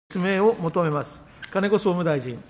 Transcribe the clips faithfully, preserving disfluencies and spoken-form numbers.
説明を求めます。金子総務大臣。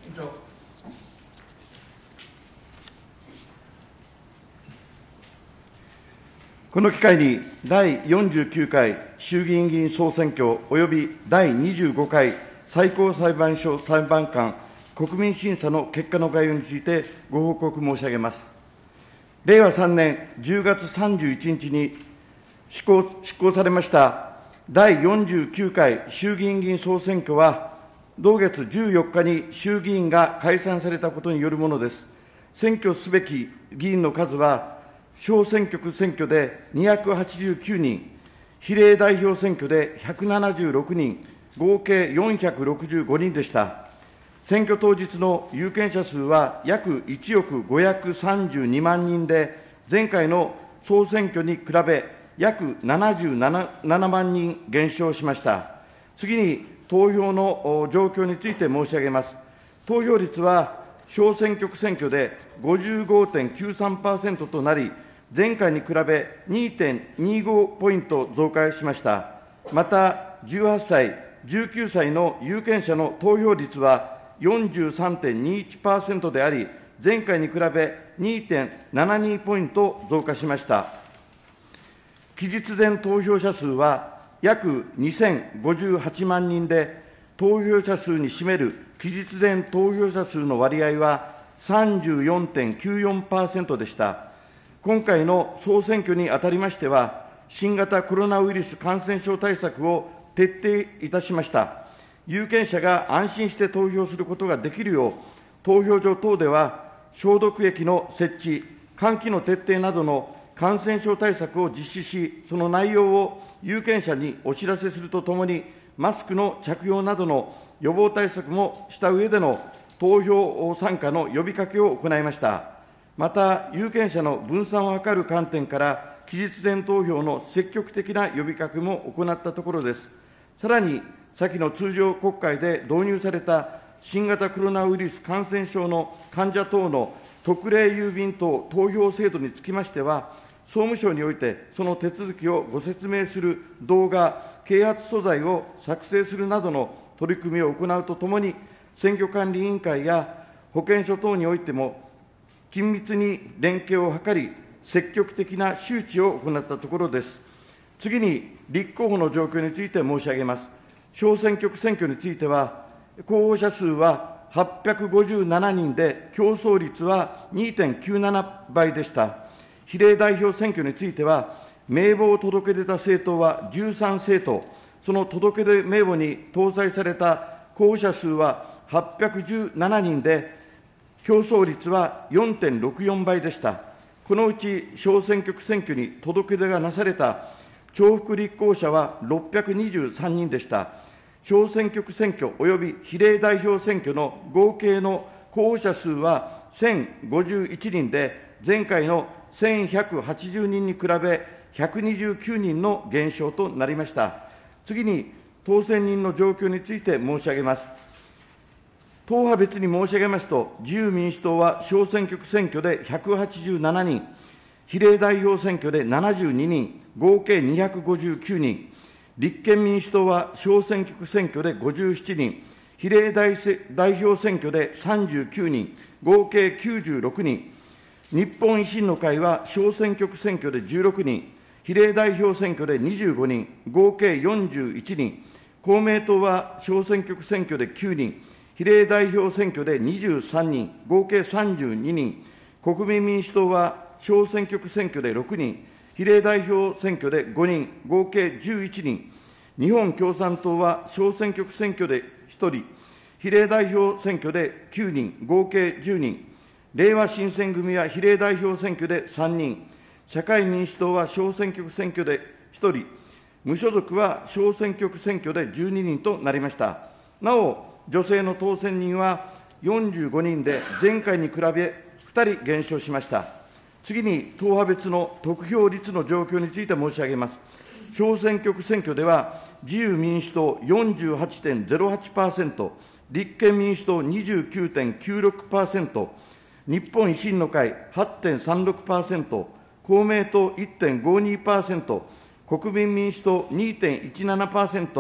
この機会に、だいよんじゅうきゅうかい衆議院議員総選挙およびだいにじゅうごかい最高裁判所裁判官国民審査の結果の概要についてご報告申し上げます。れいわさんねんじゅうがつさんじゅういちにちに施行執行されましただいよんじゅうきゅうかい衆議院議員総選挙は、同月じゅうよっかに衆議院が解散されたことによるものです。選挙すべき議員の数は、小選挙区選挙でにひゃくはちじゅうきゅうにん、比例代表選挙でひゃくななじゅうろくにん、合計よんひゃくろくじゅうごにんでした。選挙当日の有権者数は約いちおくごひゃくさんじゅうにまんにんで、前回の総選挙に比べ、約ななじゅうななまんにん減少しました。次に、投票の状況について申し上げます。投票率は小選挙区選挙で ごじゅうごてんきゅうさんパーセント となり、前回に比べ にてんにごポイント増加しました。また、じゅうはっさい、じゅうきゅうさいの有権者の投票率は よんじゅうさんてんにいちパーセント であり、前回に比べ にてんななに ポイント増加しました。期日前投票者数は約にせんごじゅうはちまんにんで、投票者数に占める期日前投票者数の割合は さんじゅうよんてんきゅうよんパーセント でした。今回の総選挙にあたりましては、新型コロナウイルス感染症対策を徹底いたしました。有権者が安心して投票することができるよう、投票所等では消毒液の設置、換気の徹底などの感染症対策を実施し、その内容を有権者にお知らせするとともに、マスクの着用などの予防対策もした上での投票参加の呼びかけを行いました。また、有権者の分散を図る観点から、期日前投票の積極的な呼びかけも行ったところです。さらに、先の通常国会で導入された新型コロナウイルス感染症の患者等の特例郵便等投票制度につきましては、総務省においてその手続きをご説明する動画、啓発素材を作成するなどの取り組みを行うとともに、選挙管理委員会や保健所等においても、緊密に連携を図り、積極的な周知を行ったところです。次に、立候補の状況について申し上げます。小選挙区選挙については、候補者数ははっぴゃくごじゅうななにんで、競争率は にてんきゅうななばいでした。比例代表選挙については、名簿を届け出た政党はじゅうさんせいとう、その届け出名簿に搭載された候補者数ははっぴゃくじゅうななにんで、競争率は よんてんろくよんばいでした。このうち小選挙区選挙に届け出がなされた重複立候補者はろっぴゃくにじゅうさんにんでした。小選挙区選挙及び比例代表選挙の合計の候補者数はせんごじゅういちにんで、前回のせんひゃくはちじゅうにんに比べひゃくにじゅうきゅうにんの減少となりました。次に、当選人の状況について申し上げます。党派別に申し上げますと、自由民主党は小選挙区選挙でひゃくはちじゅうななにん、比例代表選挙でななじゅうににん、合計にひゃくごじゅうきゅうにん、立憲民主党は小選挙区選挙でごじゅうななにん、比例代表選挙でさんじゅうきゅうにん、合計きゅうじゅうろくにん、日本維新の会は小選挙区選挙でじゅうろくにん、比例代表選挙でにじゅうごにん、合計よんじゅういちにん、公明党は小選挙区選挙できゅうにん、比例代表選挙でにじゅうさんにん、合計さんじゅうににん、国民民主党は小選挙区選挙でろくにん、比例代表選挙でごにん、合計じゅういちにん、日本共産党は小選挙区選挙でひとり、比例代表選挙できゅうにん、合計じゅうにん、れいわ新選組は比例代表選挙でさんにん、社会民主党は小選挙区選挙でひとり、無所属は小選挙区選挙でじゅうににんとなりました。なお、女性の当選人はよんじゅうごにんで、前回に比べふたり減少しました。次に、党派別の得票率の状況について申し上げます。小選挙区選挙では、自由民主党 よんじゅうはちてんぜろはちパーセント、立憲民主党 にじゅうきゅうてんきゅうろくパーセント、日本維新の会 はちてんさんろくパーセント、公明党 いってんごにパーセント、国民民主党 にてんいちななパーセント、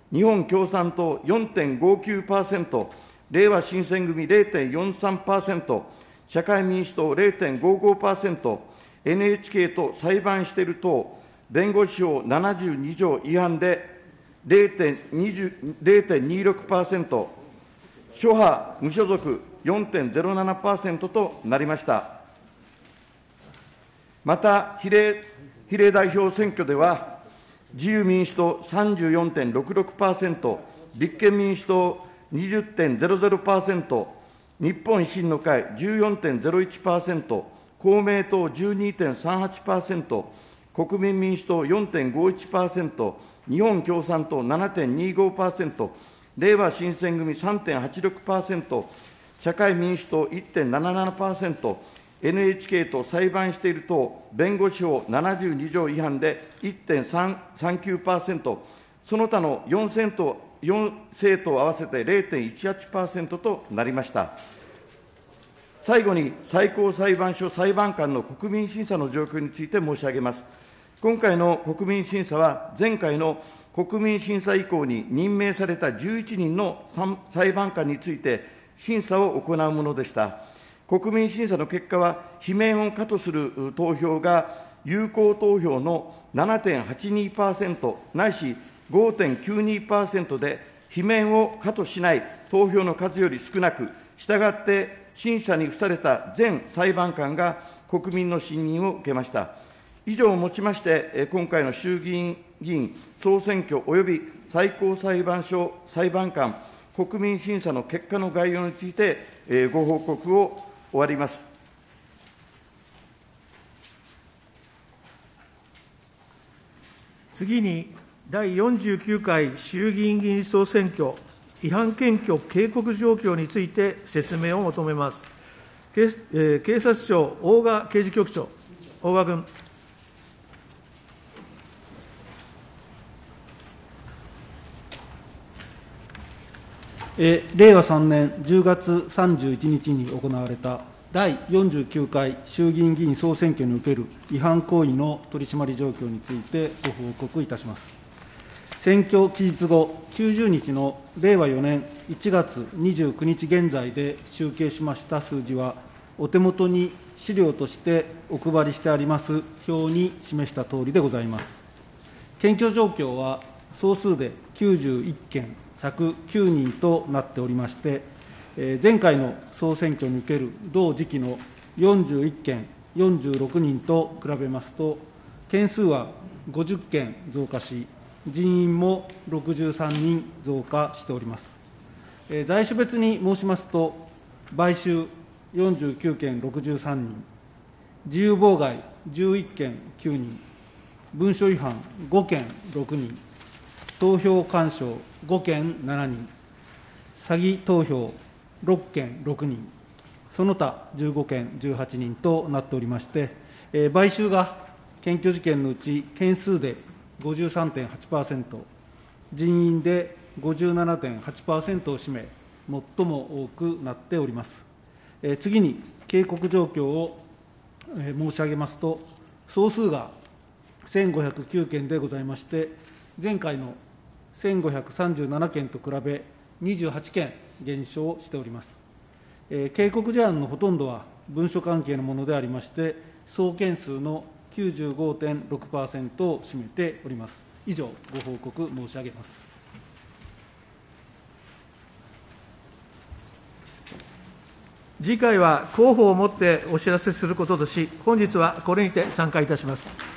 日本共産党 よんてんごきゅうパーセント、れいわ新選組 れいてんよんさんパーセント、社会民主党 れいてんごごパーセント、エヌエイチケー と裁判している党、弁護士法ななじゅうに条違反で れいてんにじゅうろくパーセント、諸派無所属 よんてんぜろななパーセント となりました。また、比例比例代表選挙では、自由民主党 さんじゅうよんてんろくろくパーセント、立憲民主党 にじゅってんぜろぜろパーセント、日本維新の会 じゅうよんてんぜろいちパーセント、公明党 じゅうにてんさんはちパーセント、国民民主党 よんてんごいちパーセント、日本共産党 ななてんにじゅうごパーセント、れいわ新選組 さんてんはちろくパーセント、社会民主党 いってんななななパーセント、エヌエイチケー と裁判している党、弁護士法ななじゅうに条違反で いってんさんきゅうパーセント、その他のよん政党、よん政党合わせて れいてんいちはちパーセント となりました。最後に、最高裁判所裁判官の国民審査の状況について申し上げます。今回の国民審査は、前回の国民審査以降に任命されたじゅういちにんの裁判官について審査を行うものでした。国民審査の結果は、罷免を可とする投票が有効投票の ななてんはちにパーセント ないし ごてんきゅうにパーセント で、罷免を可としない投票の数より少なく、したがって審査に付された全裁判官が国民の信任を受けました。以上をもちまして、今回の衆議院議員総選挙及び最高裁判所裁判官国民審査の結果の概要について、ご報告を終わります。 次に、だいよんじゅうきゅうかい衆議院議員総選挙違反検挙警告状況について説明を求めます。警,、えー、警察庁、大賀刑事局長、大賀君。 えー、れいわさんねんじゅうがつさんじゅういちにちに行われただいよんじゅうきゅうかい衆議院議員総選挙における違反行為の取締り状況についてご報告いたします。選挙期日後きゅうじゅうにちのれいわよねんいちがつにじゅうくにち現在で集計しました数字は、お手元に資料としてお配りしてあります表に示したとおりでございます。検挙状況は総数できゅうじゅういっけん、ひゃくきゅうにんとなっておりまして、前回の総選挙における同時期のよんじゅういっけん、よんじゅうろくにんと比べますと、件数はごじゅっけん増加し、人員もろくじゅうさんにん増加しております。在種別に申しますと、買収よんじゅうきゅうけんろくじゅうさんにん、自由妨害じゅういっけんきゅうにん、文書違反ごけんろくにん、投票干渉ごけんななにん、詐欺投票ろっけんろくにん、その他じゅうごけんじゅうはちにんとなっておりまして、えー、買収が検挙事件のうち件数で ごじゅうさんてんはちパーセント、人員で ごじゅうななてんはちパーセント を占め、最も多くなっております。えー、次に、警告状況を、えー、申し上げますと、総数がせんごひゃくきゅうけんでございまして、前回のせんごひゃくさんじゅうななけんと比べ、にじゅうはちけん減少しております。えー、警告事案のほとんどは文書関係のものでありまして、総件数の きゅうじゅうごてんろくパーセント を占めております。以上、ご報告申し上げます。 次回は広報をもってお知らせすることとし、本日はこれにて散会いたします。